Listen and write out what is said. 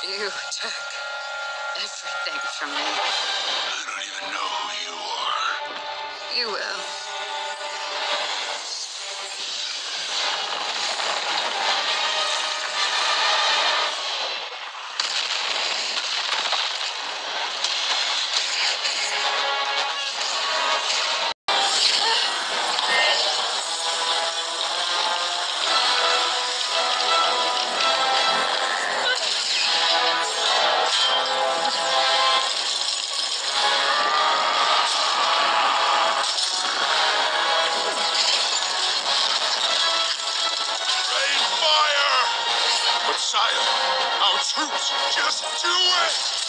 You took everything from me. I don't even know who you are. You will. Rain fire! But sire, our troops just do it!